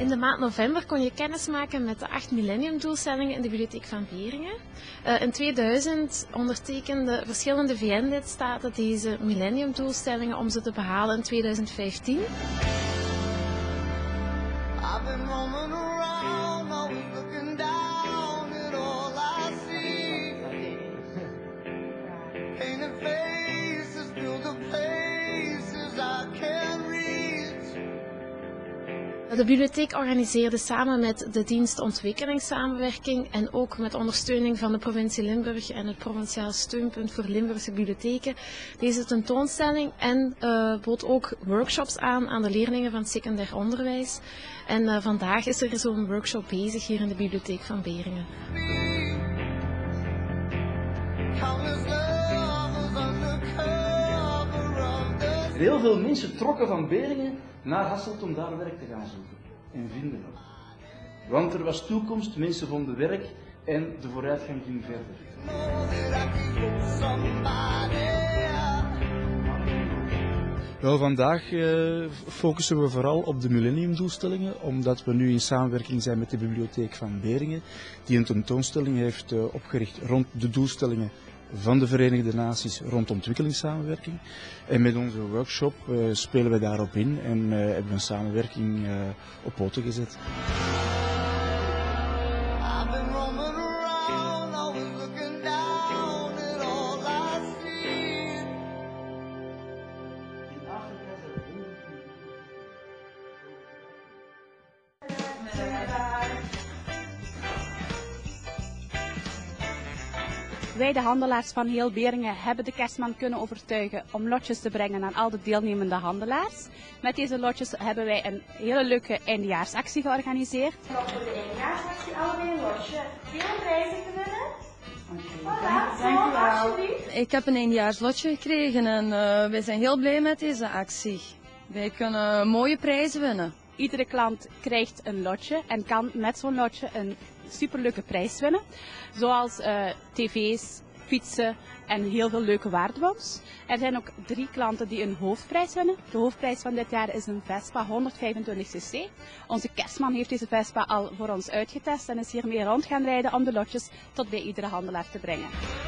In de maand november kon je kennis maken met de 8 millenniumdoelstellingen in de Bibliotheek van Beringen. In 2000 ondertekenden verschillende VN-lidstaten deze millenniumdoelstellingen om ze te behalen in 2015. De bibliotheek organiseerde samen met de dienst Ontwikkelingssamenwerking en ook met ondersteuning van de provincie Limburg en het Provinciaal Steunpunt voor Limburgse Bibliotheken deze tentoonstelling en bood ook workshops aan de leerlingen van het secundair onderwijs. En vandaag is er zo'n workshop bezig hier in de Bibliotheek van Beringen. Heel veel mensen trokken van Beringen naar Hasselt om daar werk te gaan zoeken. En vinden ook. Want er was toekomst, mensen vonden werk en de vooruitgang ging verder. Wel, vandaag focussen we vooral op de millenniumdoelstellingen, omdat we nu in samenwerking zijn met de Bibliotheek van Beringen, die een tentoonstelling heeft opgericht rond de doelstellingen van de Verenigde Naties rond ontwikkelingssamenwerking. En met onze workshop spelen we daarop in en hebben we een samenwerking op poten gezet. Wij, de handelaars van heel Beringen, hebben de kerstman kunnen overtuigen om lotjes te brengen aan al de deelnemende handelaars. Met deze lotjes hebben wij een hele leuke eindejaarsactie georganiseerd. Nog voor de eindejaarsactie allebei een lotje. Veel prijzen te winnen. Dankjewel. Ik heb een eindejaarslotje gekregen en wij zijn heel blij met deze actie. Wij kunnen mooie prijzen winnen. Iedere klant krijgt een lotje en kan met zo'n lotje een superleuke prijs winnen. Zoals tv's, fietsen en heel veel leuke waardebons. Er zijn ook 3 klanten die een hoofdprijs winnen. De hoofdprijs van dit jaar is een Vespa 125cc. Onze kerstman heeft deze Vespa al voor ons uitgetest en is hiermee rond gaan rijden om de lotjes tot bij iedere handelaar te brengen.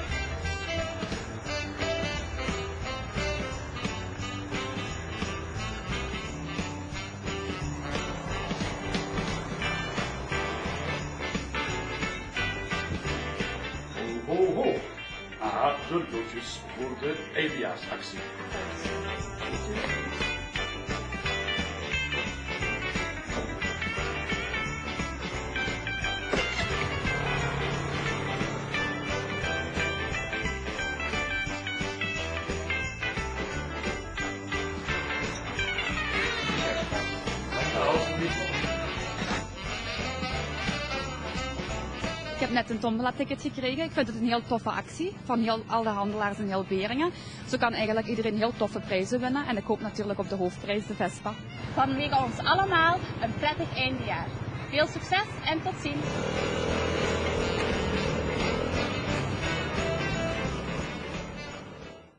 Ho, ho. Aha, de lotjes voor de eindejaarsactie. Ik heb net een tombola-ticket gekregen. Ik vind het een heel toffe actie van alle handelaars in heel Beringen. Zo kan eigenlijk iedereen heel toffe prijzen winnen en ik hoop natuurlijk op de hoofdprijs, de Vespa. Vanwege ons allemaal een prettig eindejaar. Veel succes en tot ziens!